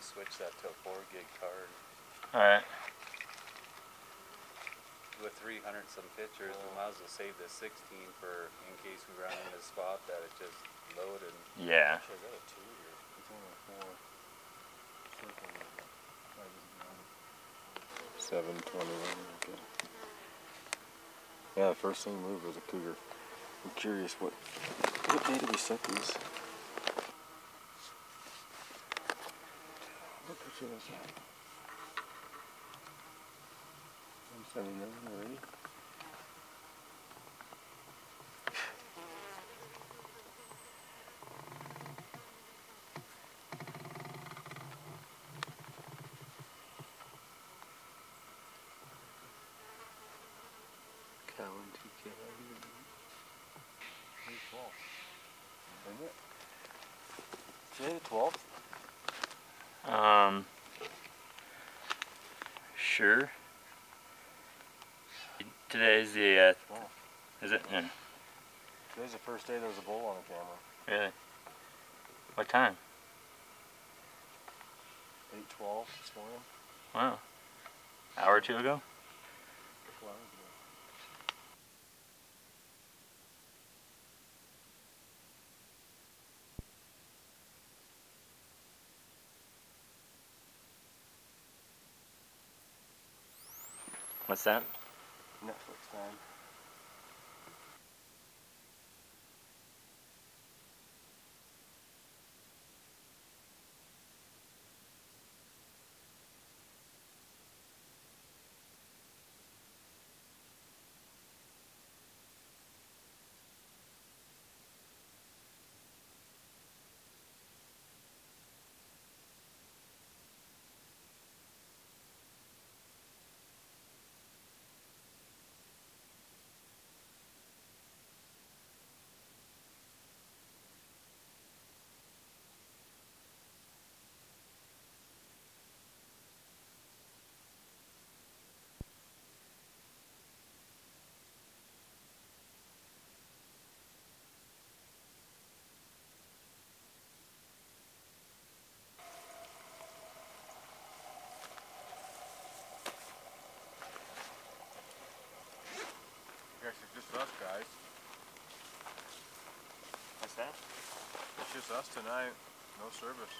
gonna switch that to a 4 gig card. Alright. With 300 some pictures, we might as well save the 16 for in case we run into a spot that it just loaded. Yeah. Actually, I got a 2 here. It's only a 4. Circle with it. 721. Okay. Yeah, the first thing moved was a cougar. I'm curious what day did we set these? What picture was that? 179 already? Callan TK. May 12th. Isn't it? Today the 12th? Sure. Today's the, is it? Yeah. Today's the first day there was a bull on the camera. Really? What time? 8:12 this morning. Wow. Hour or two ago? 2 hours ago. What's that? Netflix time. Guess it's just us guys. What's that? It's just us tonight. No service.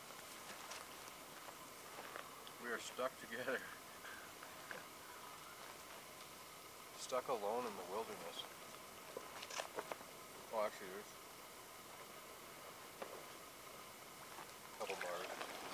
We are stuck together. Stuck alone in the wilderness. Oh, actually there's a couple bars.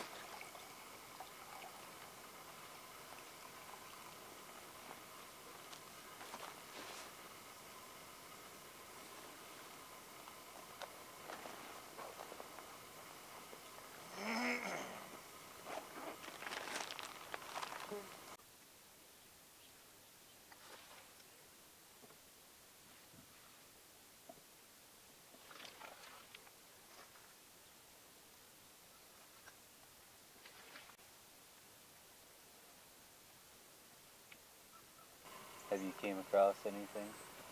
Have you came across anything?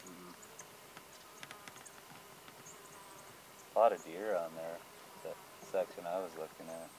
A lot of deer on there, that section I was looking at.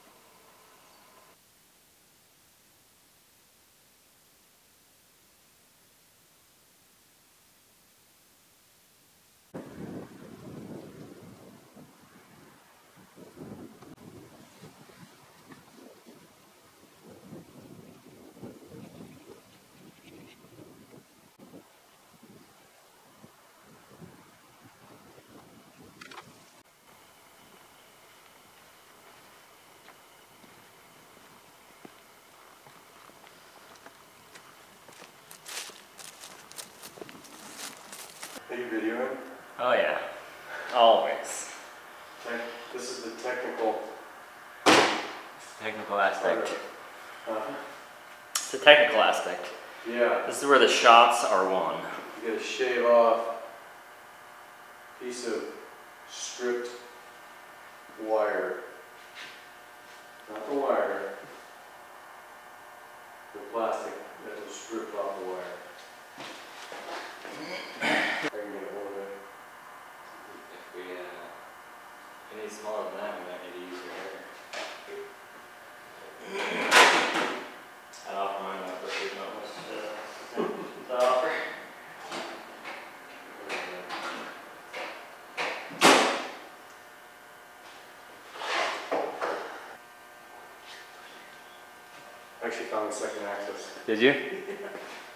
Are you videoing? Oh yeah. Always. This is the technical Technical aspect. It's a technical aspect. Yeah. This is where the shots are won. You gotta shave off a piece of stripped wire. Not the wire. The plastic that was stripped off the wire. I can get a hold of it. If we any smaller than that, we might need to use your hair. actually found the second axis. Did you?